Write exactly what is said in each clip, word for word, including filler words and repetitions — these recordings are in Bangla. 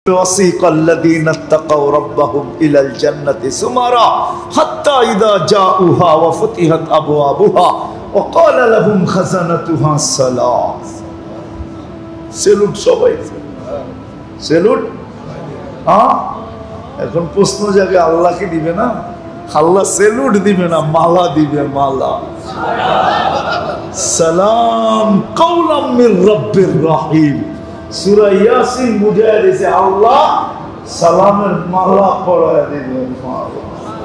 وسيق الذين اتقوا ربهم إلى الجنة زمرا حتى إذا جاءوها وفتحت أبوابها وقال لهم خزنتها سلام সেলুট সবাই সেলুট হ্যাঁ এখন প্রশ্ন জাগে আল্লাহকে দিবে না আল্লাহ সেলুট দিবে না মালা দিবে মালা সালাম কওলাম মির রাব্বির রহিম সূরা ইয়াসিন বুঝায় দিয়েছে আল্লাহ সালামের মালা পরায় দিবেন মালা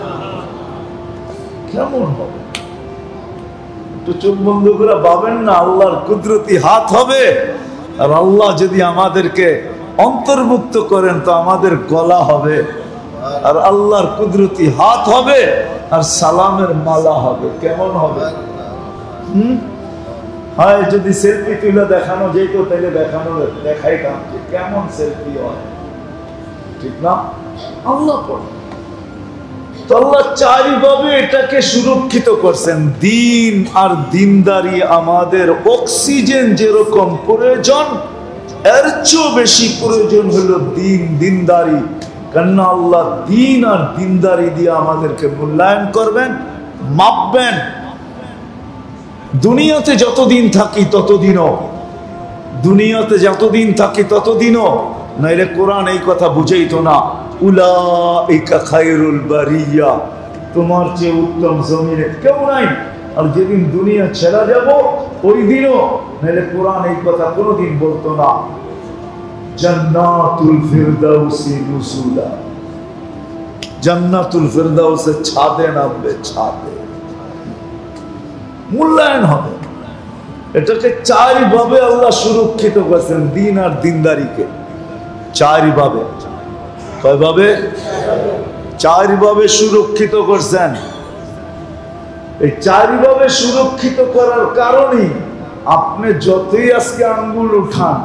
কেমন হবে তো চোখ বন্ধ করে ভাবেন না আল্লাহর কুদরতি হাত হবে আর আল্লাহ যদি আমাদেরকে অন্তর্ভুক্ত করেন তো আমাদের গলা হবে আর আল্লাহর কুদরতি হাত হবে আর সালামের মালা হবে কেমন হবে হুম হয় যদি সেলফি তুলে দেখানো যেত তাহলে দেখানো দেখাইতাম যে কেমন সেলফি হয় ঠিক না আল্লাহ পড়ে তো আল্লাহ চারিভাবে এটাকে সুরক্ষিত করছেন দিন আর দিনদারি আমাদের অক্সিজেন যেরকম প্রয়োজন এর চেয়েও বেশি প্রয়োজন হলো দিন দিনদারি কেন আল্লাহ দিন আর দিনদারি দিয়ে আমাদেরকে মূল্যায়ন করবেন মাপবেন দুনিয়াতে যতদিন থাকি ততদিনও দুনিয়াতে যতদিন থাকি ততদিনও নাইলে কোরআন এই কথা বুঝাইতো না উলাইকা খায়রুল বারিয়া তোমার চেয়ে উত্তম জমিনে কেউ নাই আর যেদিন দুনিয়া ছেড়ে যাব ওই দিনও নাইলে কোরআন এই কথা কোনোদিন বলতো না জান্নাতুল ফিরদাউসি নুসুলা জান্নাতুল ফিরদাউসে ছাদে নামবে ছাদে মূল্যায়ন হবে এটাকে চারভাবে আল্লাহ সুরক্ষিত করেছেন দিন আর দিনদারিকে চারভাবে কয়ভাবে চারভাবে সুরক্ষিত করছেন এই চারভাবে সুরক্ষিত করার কারণে আপনি যতই আজকে আঙ্গুল উঠান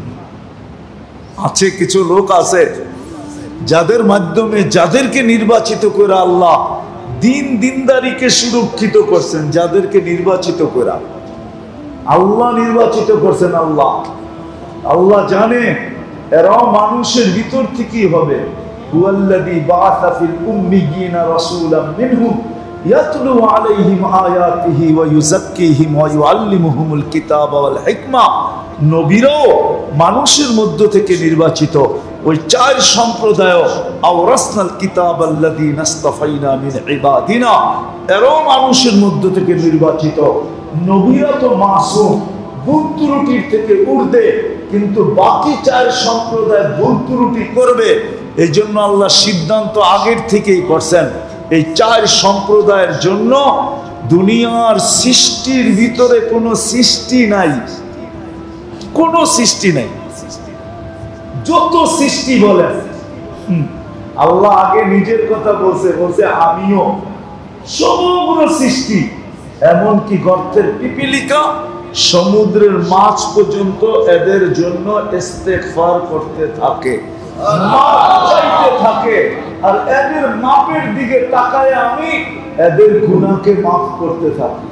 আছে কিছু লোক আছে যাদের মাধ্যমে যাদেরকে নির্বাচিত করে আল্লাহ দিন দিনদারিকে সুরক্ষিত করছেন যাদেরকে নির্বাচিত করা আল্লাহ নির্বাচিত করছেন আল্লাহ আল্লাহ জানে এরাও মানুষের ভিতর থেকেই হবে হুয়াল্লাযী বাআসা ফিল উম্মিয়িনা রাসূলাম মিনহুম ইয়াতলু আলাইহিম আয়াতিহি ওয়া ইউযাক্কিহিম ওয়া ইউআল্লিমুহুমুল কিতাবা ওয়াল হিকমা নবীরাও মানুষের মধ্য থেকে নির্বাচিত ওই চার সম্প্রদায় আওরাসনাল কিতাব আল্লাযীনা ইসতাফাইনা মিন ইবাদিনা এরাও মানুষের মধ্য থেকে নির্বাচিত নবীরা তো মাসুম ভুল ত্রুটির থেকে ঊর্ধ্বে কিন্তু বাকি চার সম্প্রদায় ভুল ত্রুটি করবে এই জন্য আল্লাহ সিদ্ধান্ত আগের থেকেই করছেন এই চার সম্প্রদায়ের জন্য দুনিয়ার সৃষ্টির ভিতরে কোনো সৃষ্টি নাই কোনো সৃষ্টি নাই যত সৃষ্টি বলেন আল্লাহ আগে নিজের কথা বলছে বলছে আমিও সমগ্র সৃষ্টি এমনকি গর্তের পিপিলিকা সমুদ্রের মাছ পর্যন্ত এদের জন্য ইস্তেগফার করতে থাকে মাপ চাইতে থাকে আর এদের মাপের দিকে তাকায় আমি এদের গুনাহকে মাফ করতে থাকি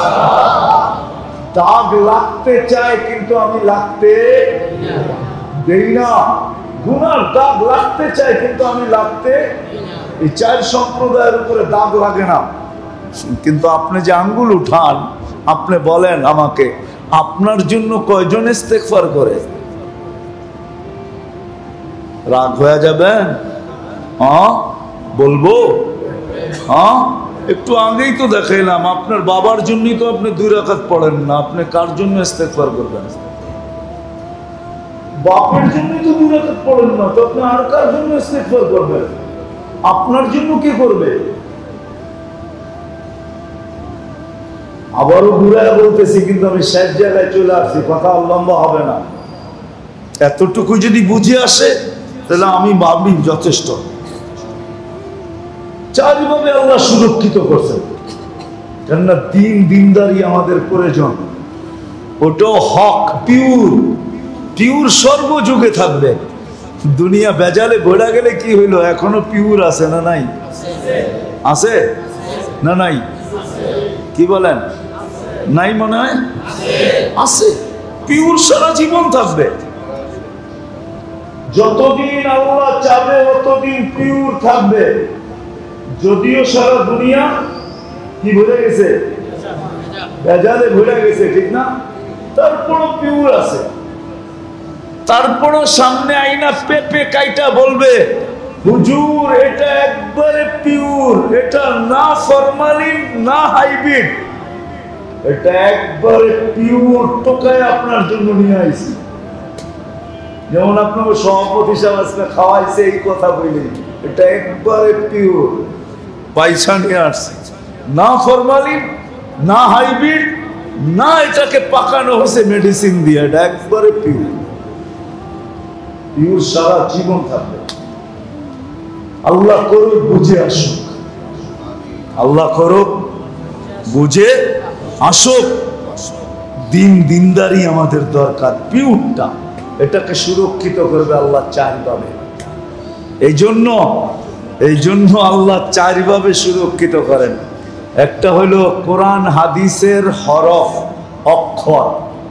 দাগ লাগতে চায় কিন্তু আমি লাগতে দেই না গুনার দাগ লাগতে চায় কিন্তু আমি লাগতে এই চার সম্প্রদায়ের উপরে দাগ লাগে না কিন্তু আপনি যে আঙ্গুল উঠান আপনি বলেন আমাকে আপনার জন্য কয়জন ইস্তেগফার করে রাগ হয়ে যাবেন হ্যাঁ বলবো হ্যাঁ একটু আগেই তো দেখাইলাম আপনার বাবার জন্যই তো আপনি দুই রাকাত পড়েন না আপনি কার জন্য ইস্তেগফার করবেন বাপের জন্যই তো দুই রাকাত পড়েন না তো আপনি আর কার জন্য ইস্তেগফার করবেন আপনার জন্য কি করবে আবারও ঘুরায় বলতেছি কিন্তু আমি শেষ জায়গায় চলে আসছি কথা লম্বা হবে না এতটুকু যদি বুঝে আসে তাহলে আমি ভাবি যথেষ্ট চারিভাবে আল্লাহ সুরক্ষিত করছেন কেননা দিন দিনদারি আমাদের প্রয়োজন ওটাও হক পিওর পিওর সর্বযুগে থাকবে দুনিয়া বেজালে ভরা গেলে কি হইলো এখনো পিওর আছে না নাই আছে না নাই কি বলেন নাই মনে হয় আছে পিওর সারা জীবন থাকবে যতদিন আল্লাহ চাবে ততদিন পিওর থাকবে। যদিও সারা দুনিয়া কি ভরে গেছে, ভেজালে ভরে গেছে, ঠিক না? তারপরও পিওর আছে। তারপরও সামনে আইনা পেপে কাইটা বলবে, হুজুর এটা একবারে পিওর, এটা না ফরমালিন না হাইব্রিড, এটা একবারে পিওর টোকায় আপনার জন্য নিয়ে আইছি। যেমন আপনাকে সভাপতি সাহেব আজকে খাওয়াইছে এই কথা বলি, এটা একবারে পিওর পয়সা নিয়ে আসছে, না ফরমালিন না হাইব্রিড না এটাকে পাকানো হয়েছে মেডিসিন দিয়ে, এটা একবারে পিওর। পিওর সারা জীবন থাকবে। আল্লাহ করুক বুঝে আসুক, আল্লাহ করুক বুঝে আসুক। দিন দিনদারি আমাদের দরকার, পিওরটা এটাকে সুরক্ষিত করবে আল্লাহ চারভাবে। এই জন্য এই জন্য আল্লাহ চারভাবে সুরক্ষিত করেন। একটা হলো কোরআন হাদিসের হরফ অক্ষর,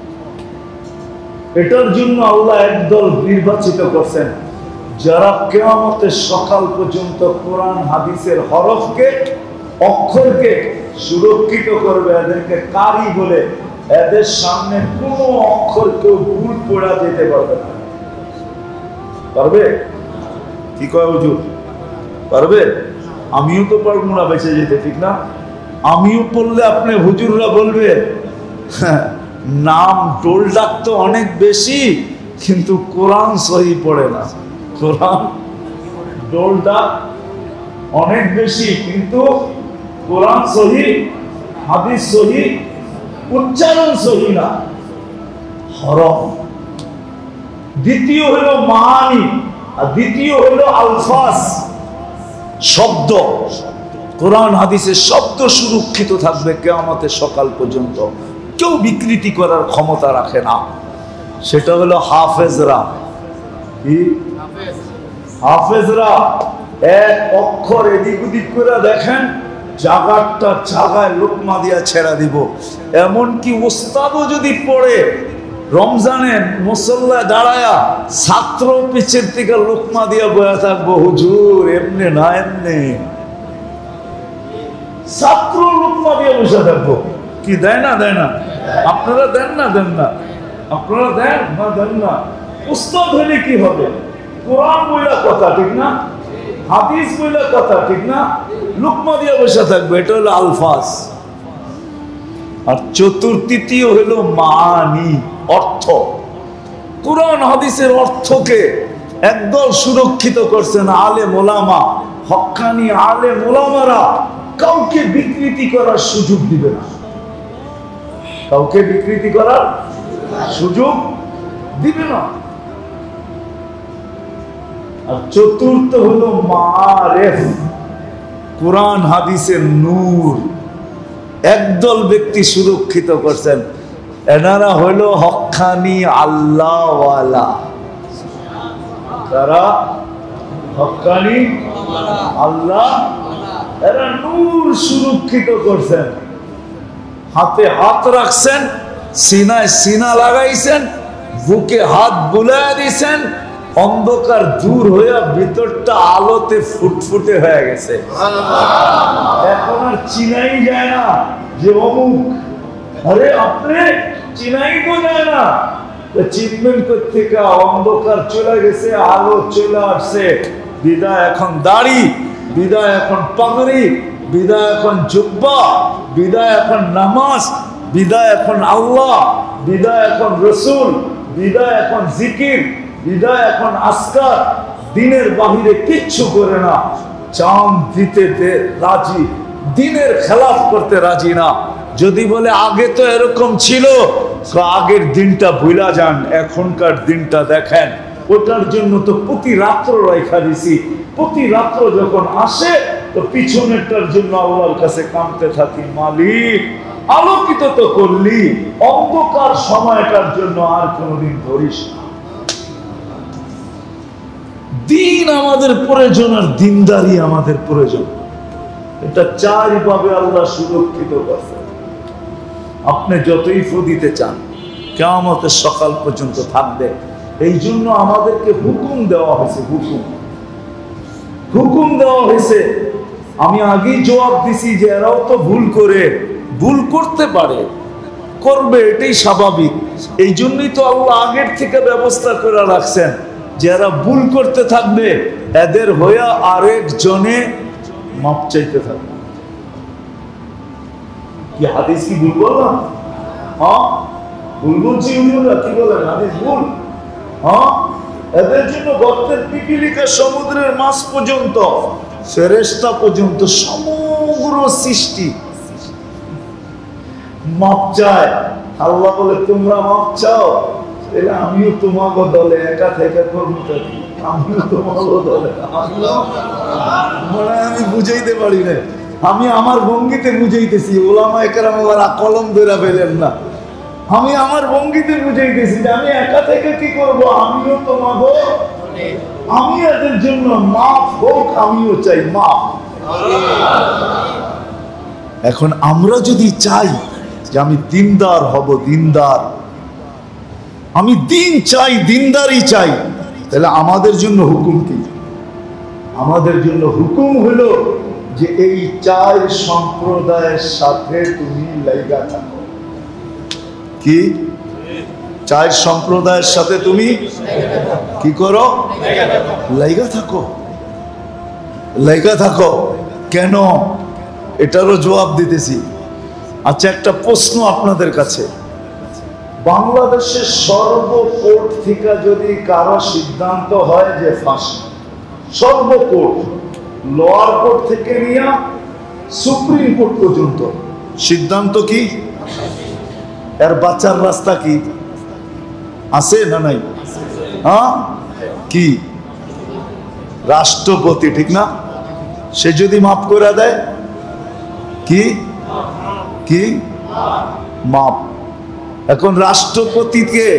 এটার জন্য আল্লাহ একদল নির্বাচিত করছেন যারা কিয়ামতের সকাল পর্যন্ত কোরআন হাদিসের হরফকে অক্ষরকে সুরক্ষিত করবে। এদেরকে কারি বলে। এদের সামনে কোনো অক্ষর কেউ ভুল পড়া যেতে পারবে না। পারবে? কি কয় হুজুর? পারবে? আমিও তো পারবো না বেঁচে যেতে, ঠিক না? আমিও পড়লে আপনি হুজুররা বলবে নাম টোল ডাক তো অনেক বেশি, কিন্তু কোরআন সহি পড়ে না। কোরআন টোল ডাক অনেক বেশি, কিন্তু কোরআন সহি, হাদিস সহি, উচ্চারণ সহি না। হরফ। দ্বিতীয় হলো মানি, আর দ্বিতীয় হলো আলফাজ, শব্দ। কোরআন হাদিসের শব্দ সুরক্ষিত থাকবে কিয়ামতের সকাল পর্যন্ত, কেউ বিকৃতি করার ক্ষমতা রাখে না। সেটা হলো হাফেজরা। কি হাফেজরা? এক অক্ষর এদিক ওদিক করে দেখেন, জাগারটা জাগায় লোকমা দিয়া ছেড়া দিব। এমনকি ওস্তাদও যদি পড়ে রমজানে মুসল্লায় দাঁড়ায়া, ছাত্র পিছের থেকে লোকমা দিয়া বয়া থাকবো, হুজুর এমনি না এমনি। ছাত্র লোকমা দিয়ে বসে থাকবো। কি দেয় না? দেয় না? আপনারা দেন না? দেন না? আপনারা দেন না? দেন না? উস্তাদ হলে কি হবে? কোরআন বইলা কথা, ঠিক না? হাদিস বইলা কথা, ঠিক না? লুকমা দিয়ে বসে থাকবে। এটা হলো আলফাজ। আর চতুর্থীয় হলো মানি, অর্থ। কোরআন হাদিসের অর্থকে একদল সুরক্ষিত করছেন আলেম ওলামা, হক্কানি আলেম ওলামারা। কাউকে বিকৃতি করার সুযোগ দিবে না, কাউকে বিকৃতি করার সুযোগ দিবে না। আর চতুর্থ হলো মারেফ, কোরআন হাদিসের নূর। একদল ব্যক্তি সুরক্ষিত করছেন, এনারা হলো হক্কানি আল্লাহওয়ালা। তারা হক্কানি আল্লাহ, এরা নূর সুরক্ষিত করছেন। হাতে হাত রাখছেন, সিনায় সিনা লাগাইছেন, বুকে হাত বুলাইয়া দিছেন, অন্ধকার দূর হইয়া ভিতরটা আলোতে ফুটফুটে হয়ে গেছে। এখন আর চিনাই যায় না যে অমুক। আরে আপনি চিনাই তো যায় না, চিনবেন কোথেকে? অন্ধকার চলে গেছে, আলো চলে আসছে। বিদায় এখন দাড়ি, বিদায় এখন পাগড়ি, বিদায় এখন জুব্বা, বিদায় এখন নামাজ, বিদায় এখন আল্লাহ, বিদায় এখন রসুল, বিদায় এখন জিকির, বিদায় এখন আসকার। দিনের বাহিরে কিচ্ছু করে না, চাঁদ দিতে রাজি, দিনের খেলাফ করতে রাজি না। যদি বলে আগে তো এরকম ছিল, তো আগের দিনটা ভুলা যান, এখনকার দিনটা দেখেন। ওটার জন্য তো প্রতি রাত্র রেখা দিছি। প্রতি রাত্র যখন আসে তো পিছনেরটার জন্য আল্লাহর কাছে কাঁদতে থাকি, মালিক আলোকিত তো করলি, অন্ধকার সময়টার জন্য আর কোনোদিন ধরিস না। দিন আমাদের প্রয়োজন, আর দিনদারি আমাদের প্রয়োজন। এটা চারভাবে আল্লাহ সুরক্ষিত করছে। আপনি যতই ফু দিতে চান, কিয়ামতের সকাল পর্যন্ত থাকবে। এই জন্য আমাদেরকে হুকুম দেওয়া হয়েছে, হুকুম হুকুম দেওয়া হয়েছে। আমি আগেই জবাব দিছি যে এরাও তো ভুল করে, ভুল করতে পারে, করবে, এটাই স্বাভাবিক। এই জন্যই তো আল্লাহ আগের থেকে ব্যবস্থা করে রাখছেন যে এরা ভুল করতে থাকবে, এদের হইয়া আরেক জনে মাপ চাইতে থাকবে। কি হাদিস কি ভুল বললাম? হ্যাঁ ভুল বলছি, কি বলেন হাদিস ভুল? হ্যাঁ এদের জন্য গর্তের পিপিলিকা সমুদ্রের মাছ পর্যন্ত, ফেরেশতা পর্যন্ত, সমগ্র সৃষ্টি মাপ চায়। আল্লাহ বলে তোমরা মাপ চাও, তাহলে আমিও তোমাকে দলে একা থেকে করবো, আমিও তোমাকে দলে। মানে আমি বুঝাইতে পারি না, আমি আমার ভঙ্গিতে বুঝাইতেছি, ওলামা একরাম আবার কলম ধরে ফেলেন না। আমি আমার ভঙ্গিতে বুঝাইতেছি যে আমি একা থেকে কি করব, আমিও তোমাকে, আমি এদের জন্য মাফ হোক, আমিও চাই মাফ। এখন আমরা যদি চাই যে আমি দিনদার হব, দিনদার, আমি দিন চাই, দিনদারই চাই, তাহলে আমাদের জন্য হুকুম কি? আমাদের জন্য হুকুম হলো যে এই চার সম্প্রদায়ের সাথে তুমি লাইগা থাকো। কি? চার সম্প্রদায়ের সাথে তুমি কি করো? লাইগা থাকো, লাইগা থাকো। কেন? এটারও জবাব দিতেছি। আচ্ছা, একটা প্রশ্ন আপনাদের কাছে, বাংলাদেশের সর্বকোর্ট থেকে যদি কারো সিদ্ধান্ত হয় যে ফাঁসি, সর্বকোর্ট, লোয়ার কোর্ট থেকে নিয়ে সুপ্রিম কোর্ট পর্যন্ত সিদ্ধান্ত কি? এর বাঁচার রাস্তা কি আছে না নাই? হ্যাঁ কি? রাষ্ট্রপতি, ঠিক না? সে যদি মাফ করে দেয় কি কি মাপ। এখন রাষ্ট্রপতিকে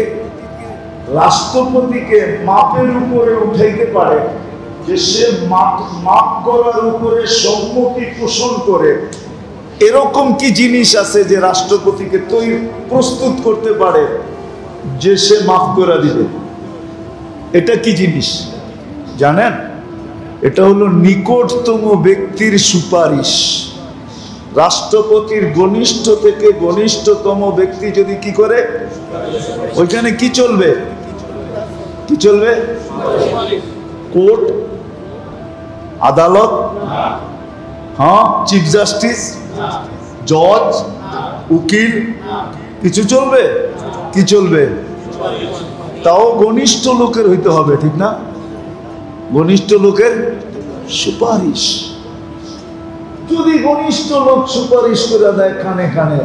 রাষ্ট্রপতিকে মাপের উপরে উঠাইতে পারে যে সে মাপ মাপ করার উপরে সম্মতি পোষণ করে, এরকম কি জিনিস আছে যে রাষ্ট্রপতিকে তৈরি প্রস্তুত করতে পারে যে সে মাফ করে দিবে? এটা কি জিনিস জানেন? এটা হলো নিকটতম ব্যক্তির সুপারিশ। রাষ্ট্রপতির ঘনিষ্ঠ থেকে ঘনিষ্ঠতম ব্যক্তি যদি কি করে, ওইখানে কি চলবে? কি চলবে? কোর্ট, আদালত, হ্যাঁ, চিফ জাস্টিস, জজ, উকিল, কিছু চলবে? কি চলবে? তাও ঘনিষ্ঠ লোকের হইতে হবে, ঠিক না? ঘনিষ্ঠ লোকের সুপারিশ। যদি ঘনিষ্ঠ লোক সুপারিশ করে দেয় কানে কানে,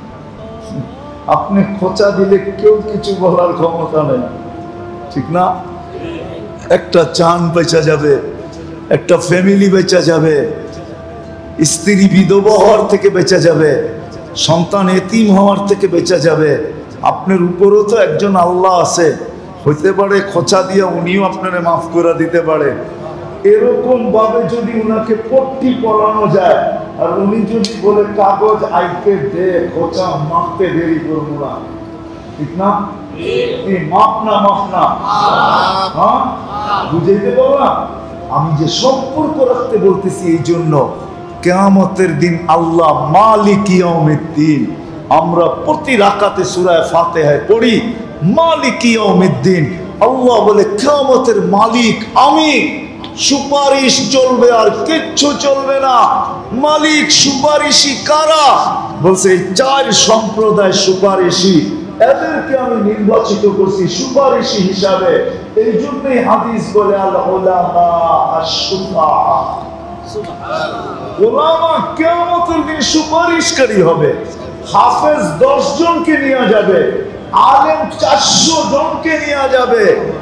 আপনি খোঁচা দিলে কেউ কিছু বলার ক্ষমতা নেই, ঠিক না? একটা জান বেঁচে যাবে, একটা ফ্যামিলি বেঁচে যাবে, স্ত্রী বিধবা হওয়ার থেকে বেঁচে যাবে, সন্তান এতিম হওয়ার থেকে বেঁচে যাবে। আপনার উপরও তো একজন আল্লাহ আছে, হইতে পারে খোঁচা দিয়ে উনিও আপনারে মাফ করে দিতে পারে। এরকম ভাবে যদি উনাকে পট্টি পরানো যায় আর উনি যদি বলে কাগজ আইতে দে, খোঁচা মাপতে দেরি করবো না, ঠিক না? মাপ না, মাপ না, হ্যাঁ, বুঝাইতে পারলাম? আমি যে সম্পর্ক রাখতে বলতেছি এই জন্য, কিয়ামতের দিন আল্লাহ মালিক ইয়াউমিদ্দিন, আমরা প্রতি রাকাতে সূরা ফাতিহায় পড়ি মালিক ইয়াউমিদ্দিন। আল্লাহ বলে কিয়ামতের মালিক আমি, সুপারিশ চলবে আর কিচ্ছু চলবে না। মালিক সুপারিশি কারা? বলছে এই চার সম্প্রদায় সুপারিশি, এদেরকে আমি নির্বাচিত করছি সুপারিশি হিসাবে। এই জন্যই হাদিস বলে আল উলামা আশ-শুফা, উলামা কিয়ামতের দিন সুপারিশকারী হবে। হাফেজ দশ জনকে নিয়ে যাবে, আলেম চারশো জনকে নিয়ে যাবে,